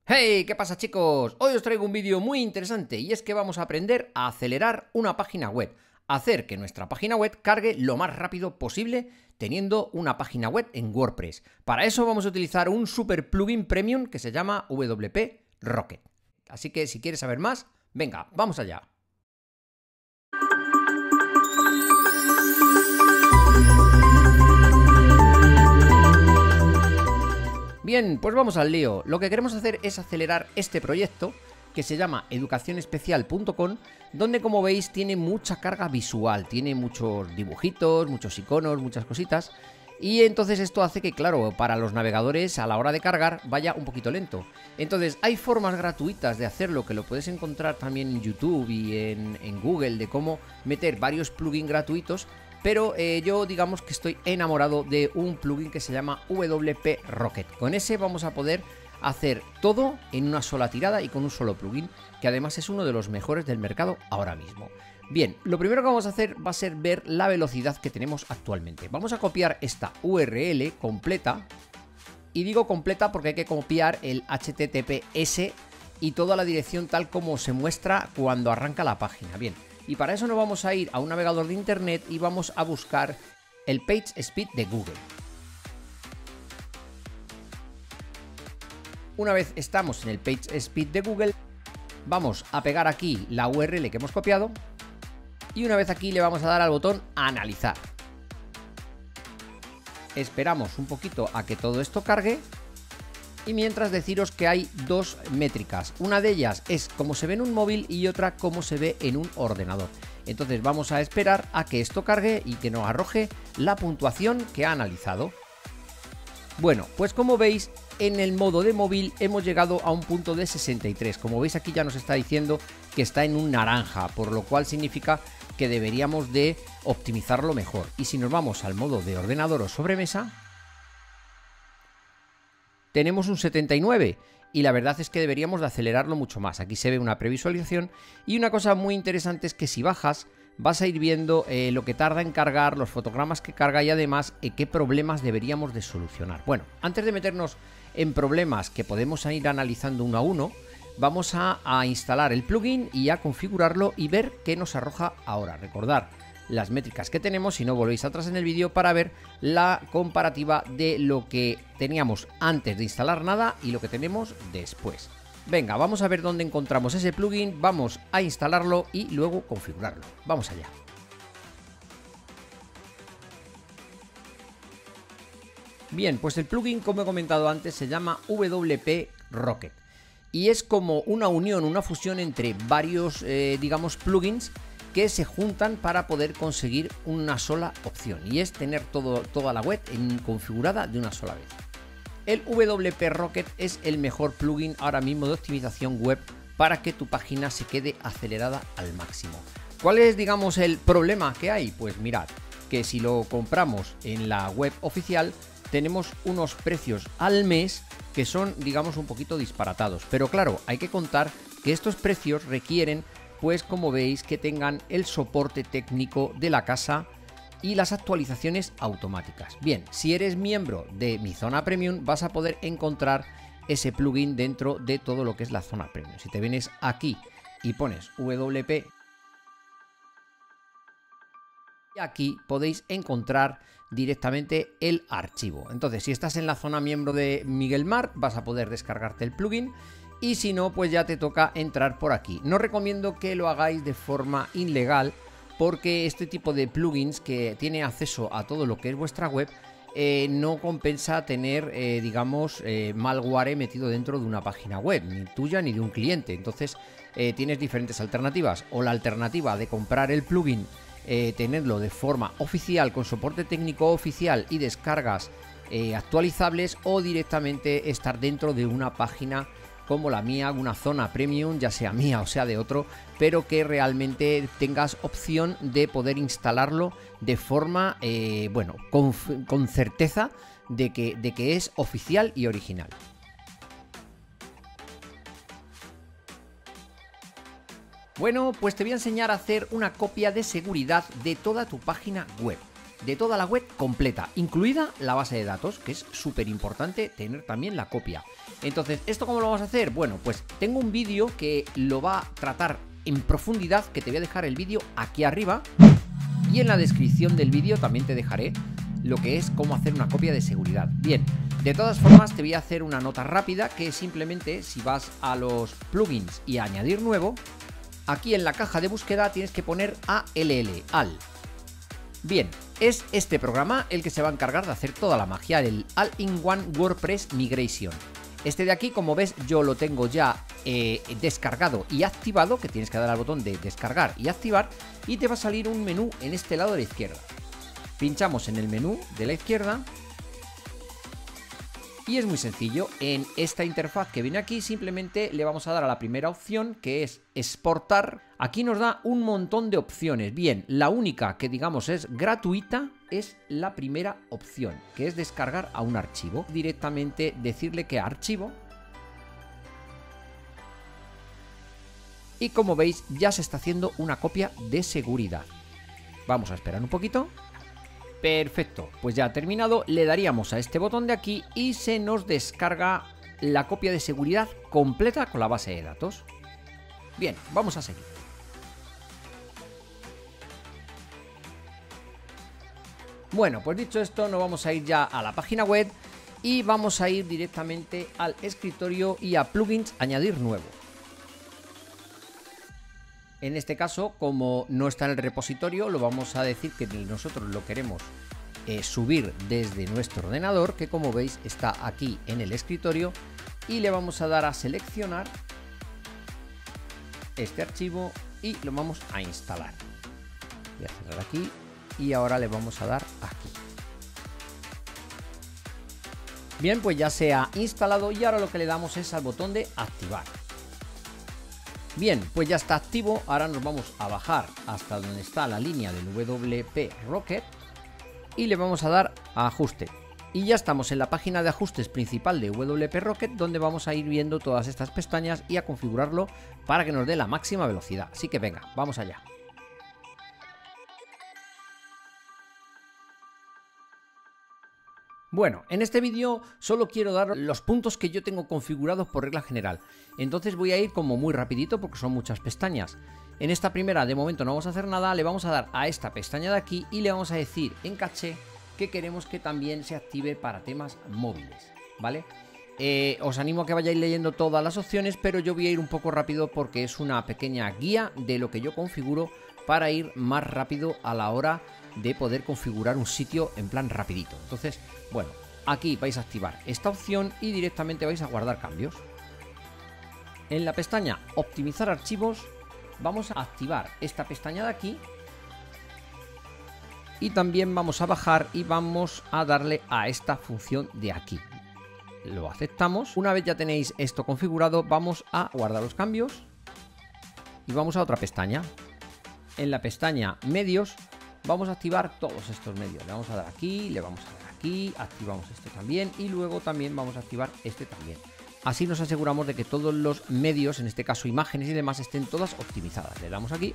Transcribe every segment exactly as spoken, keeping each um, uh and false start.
Hey, ¿qué pasa, chicos? Hoy os traigo un vídeo muy interesante y es que vamos a aprender a acelerar una página web, hacer que nuestra página web cargue lo más rápido posible teniendo una página web en WordPress. Para eso vamos a utilizar un super plugin premium que se llama W P Rocket. Así que si quieres saber más, venga, vamos allá. Bien, pues vamos al lío. Lo que queremos hacer es acelerar este proyecto que se llama educación especial punto com, donde, como veis, tiene mucha carga visual, tiene muchos dibujitos, muchos iconos, muchas cositas, y entonces esto hace que, claro, para los navegadores a la hora de cargar vaya un poquito lento. Entonces hay formas gratuitas de hacerlo, que lo puedes encontrar también en YouTube y en, en Google, de cómo meter varios plugins gratuitos. Pero eh, yo digamos que estoy enamorado de un plugin que se llama W P Rocket. Con ese vamos a poder hacer todo en una sola tirada y con un solo plugin, que además es uno de los mejores del mercado ahora mismo. Bien, lo primero que vamos a hacer va a ser ver la velocidad que tenemos actualmente. Vamos a copiar esta U R L completa, y digo completa porque hay que copiar el H T T P S y toda la dirección tal como se muestra cuando arranca la página. Bien. Y para eso nos vamos a ir a un navegador de internet y vamos a buscar el PageSpeed de Google. Una vez estamos en el PageSpeed de Google, vamos a pegar aquí la U R L que hemos copiado y una vez aquí le vamos a dar al botón Analizar. Esperamos un poquito a que todo esto cargue. Y mientras, deciros que hay dos métricas. Una de ellas es cómo se ve en un móvil y otra cómo se ve en un ordenador. Entonces vamos a esperar a que esto cargue y que nos arroje la puntuación que ha analizado. Bueno, pues como veis, en el modo de móvil hemos llegado a un punto de sesenta y tres. Como veis, aquí ya nos está diciendo que está en un naranja, por lo cual significa que deberíamos de optimizarlo mejor. Y si nos vamos al modo de ordenador o sobremesa, tenemos un setenta y nueve y la verdad es que deberíamos de acelerarlo mucho más. Aquí se ve una previsualización y una cosa muy interesante es que si bajas vas a ir viendo eh, lo que tarda en cargar, los fotogramas que carga y además eh, qué problemas deberíamos de solucionar. Bueno, antes de meternos en problemas que podemos ir analizando uno a uno, vamos a, a instalar el plugin y a configurarlo y ver qué nos arroja ahora. Recordar las métricas que tenemos, si no volvéis atrás en el vídeo para ver la comparativa de lo que teníamos antes de instalar nada y lo que tenemos después. Venga, vamos a ver dónde encontramos ese plugin, vamos a instalarlo y luego configurarlo. Vamos allá. Bien, pues el plugin, como he comentado antes, se llama W P Rocket y es como una unión, una fusión entre varios, eh, digamos, plugins que se juntan para poder conseguir una sola opción, y es tener todo, toda la web en, configurada de una sola vez. El W P Rocket es el mejor plugin ahora mismo de optimización web para que tu página se quede acelerada al máximo. ¿Cuál es, digamos, el problema que hay? Pues mirad, que si lo compramos en la web oficial tenemos unos precios al mes que son, digamos, un poquito disparatados, pero claro, hay que contar que estos precios requieren, pues como veis, que tengan el soporte técnico de la casa y las actualizaciones automáticas. Bien, si eres miembro de mi zona premium vas a poder encontrar ese plugin dentro de todo lo que es la zona premium. Si te vienes aquí y pones W P, y aquí podéis encontrar directamente el archivo. Entonces, si estás en la zona miembro de Miguel Mar, vas a poder descargarte el plugin. Y si no, pues ya te toca entrar por aquí. No recomiendo que lo hagáis de forma ilegal, porque este tipo de plugins que tiene acceso a todo lo que es vuestra web, eh, no compensa tener, eh, digamos, eh, malware metido dentro de una página web, ni tuya ni de un cliente. Entonces eh, tienes diferentes alternativas, o la alternativa de comprar el plugin, eh, tenerlo de forma oficial, con soporte técnico oficial y descargas eh, actualizables, o directamente estar dentro de una página como la mía, una zona premium, ya sea mía o sea de otro, pero que realmente tengas opción de poder instalarlo de forma, eh, bueno, con, con certeza de que, de que es oficial y original. Bueno, pues te voy a enseñar a hacer una copia de seguridad de toda tu página web. de toda la web completa, incluida la base de datos, que es súper importante tener también la copia. Entonces, ¿esto cómo lo vamos a hacer? Bueno, pues tengo un vídeo que lo va a tratar en profundidad, que te voy a dejar el vídeo aquí arriba, y en la descripción del vídeo también te dejaré lo que es cómo hacer una copia de seguridad. Bien, de todas formas te voy a hacer una nota rápida, que simplemente si vas a los plugins y a añadir nuevo, aquí en la caja de búsqueda tienes que poner A L L, A L. Bien, es este programa el que se va a encargar de hacer toda la magia del All-in-One WordPress Migration. Este de aquí, como ves, yo lo tengo ya eh, descargado y activado, que tienes que dar al botón de descargar y activar, y te va a salir un menú en este lado de la izquierda. Pinchamos en el menú de la izquierda y es muy sencillo. En esta interfaz que viene aquí simplemente le vamos a dar a la primera opción, que es exportar. Aquí nos da un montón de opciones. Bien, la única que digamos es gratuita es la primera opción, que es descargar a un archivo. Directamente decirle que archivo. Y como veis ya se está haciendo una copia de seguridad. Vamos a esperar un poquito. Perfecto, pues ya ha terminado, le daríamos a este botón de aquí y se nos descarga la copia de seguridad completa con la base de datos. Bien, vamos a seguir. Bueno, pues dicho esto, nos vamos a ir ya a la página web y vamos a ir directamente al escritorio y a plugins, añadir nuevo. En este caso, como no está en el repositorio, lo vamos a decir que nosotros lo queremos eh, subir desde nuestro ordenador, que como veis está aquí en el escritorio, y le vamos a dar a seleccionar este archivo y lo vamos a instalar. Voy a cerrar aquí y ahora le vamos a dar aquí. Bien, pues ya se ha instalado y ahora lo que le damos es al botón de activar. Bien, pues ya está activo. Ahora nos vamos a bajar hasta donde está la línea del W P Rocket y le vamos a dar a ajuste. Y ya estamos en la página de ajustes principal de W P Rocket, donde vamos a ir viendo todas estas pestañas y a configurarlo para que nos dé la máxima velocidad. Así que venga, vamos allá. Bueno, en este vídeo solo quiero dar los puntos que yo tengo configurados por regla general. Entonces voy a ir como muy rapidito porque son muchas pestañas. En esta primera de momento no vamos a hacer nada, le vamos a dar a esta pestaña de aquí y le vamos a decir en caché que queremos que también se active para temas móviles, ¿vale? Eh, os animo a que vayáis leyendo todas las opciones, pero yo voy a ir un poco rápido porque es una pequeña guía de lo que yo configuro para ir más rápido a la hora de poder configurar un sitio en plan rapidito. Entonces, bueno, aquí vais a activar esta opción y directamente vais a guardar cambios. En la pestaña optimizar archivos vamos a activar esta pestaña de aquí y también vamos a bajar y vamos a darle a esta función de aquí. Lo aceptamos. Una vez ya tenéis esto configurado, vamos a guardar los cambios y vamos a otra pestaña. En la pestaña medios vamos a activar todos estos medios. Le vamos a dar aquí, le vamos a dar aquí, activamos este también y luego también vamos a activar este también. Así nos aseguramos de que todos los medios, en este caso imágenes y demás, estén todas optimizadas. Le damos aquí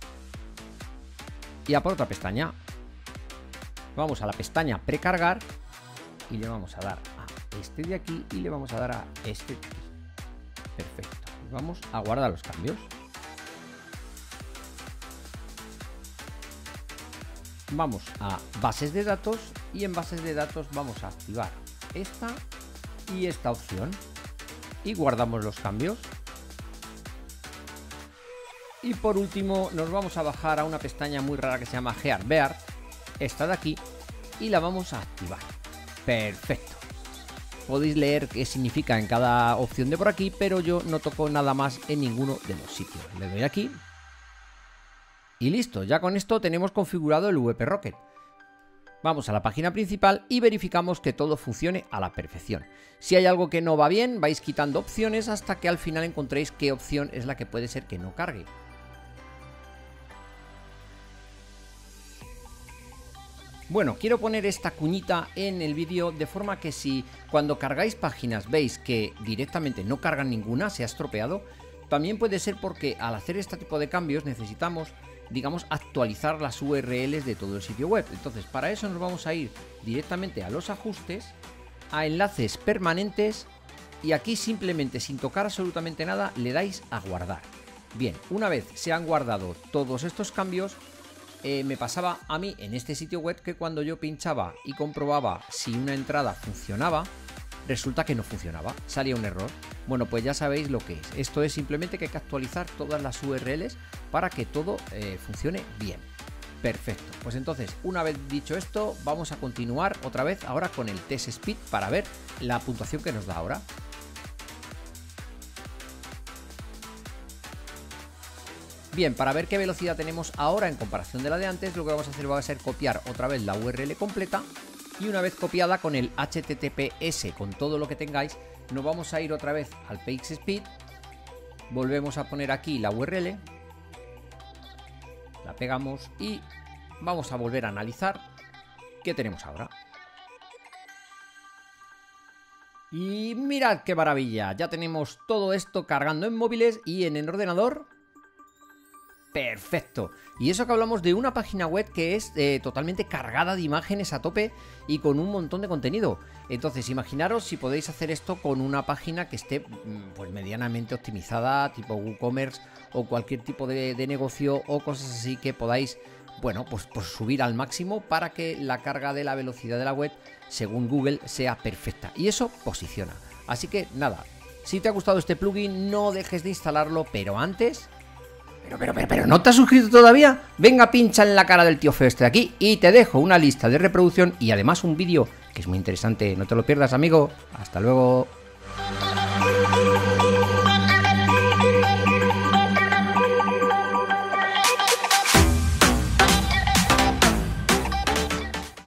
y a por otra pestaña. Vamos a la pestaña precargar y le vamos a dar a este de aquí y le vamos a dar a este de aquí. Perfecto. Y vamos a guardar los cambios. Vamos a bases de datos y en bases de datos vamos a activar esta y esta opción y guardamos los cambios. Y por último nos vamos a bajar a una pestaña muy rara que se llama Gearbest, esta de aquí, y la vamos a activar. Perfecto. Podéis leer qué significa en cada opción de por aquí, pero yo no toco nada más en ninguno de los sitios. Le doy aquí. Y listo, ya con esto tenemos configurado el W P Rocket. Vamos a la página principal y verificamos que todo funcione a la perfección. Si hay algo que no va bien, vais quitando opciones hasta que al final encontréis qué opción es la que puede ser que no cargue. Bueno, quiero poner esta cuñita en el vídeo de forma que si cuando cargáis páginas veis que directamente no cargan ninguna, se ha estropeado, también puede ser porque al hacer este tipo de cambios necesitamos digamos, actualizar las U R Ls de todo el sitio web. Entonces, para eso nos vamos a ir directamente a los ajustes, a enlaces permanentes, y aquí simplemente, sin tocar absolutamente nada, le dais a guardar. Bien, una vez se han guardado todos estos cambios, eh, me pasaba a mí en este sitio web que cuando yo pinchaba y comprobaba si una entrada funcionaba, resulta que no funcionaba, salía un error. Bueno, pues ya sabéis lo que es. Esto es simplemente que hay que actualizar todas las U R Ls para que todo eh, funcione bien. Perfecto, pues entonces, una vez dicho esto, vamos a continuar otra vez ahora con el test speed para ver la puntuación que nos da ahora. Bien, para ver qué velocidad tenemos ahora en comparación de la de antes, lo que vamos a hacer va a ser copiar otra vez la U R L completa, y una vez copiada con el H T T P S, con todo lo que tengáis, nos vamos a ir otra vez al PageSpeed, volvemos a poner aquí la U R L, la pegamos y vamos a volver a analizar qué tenemos ahora. Y mirad qué maravilla, ya tenemos todo esto cargando en móviles y en el ordenador. Perfecto. Y eso que hablamos de una página web que es eh, totalmente cargada de imágenes a tope y con un montón de contenido. Entonces, imaginaros si podéis hacer esto con una página que esté pues medianamente optimizada, tipo WooCommerce o cualquier tipo de, de negocio o cosas así que podáis, bueno, pues, pues subir al máximo para que la carga de la velocidad de la web, según Google, sea perfecta. Y eso posiciona. Así que nada, si te ha gustado este plugin, no dejes de instalarlo, pero antes... Pero, pero, pero, pero, ¿no te has suscrito todavía? Venga, pincha en la cara del tío feo este de aquí y te dejo una lista de reproducción y además un vídeo que es muy interesante. No te lo pierdas, amigo. Hasta luego.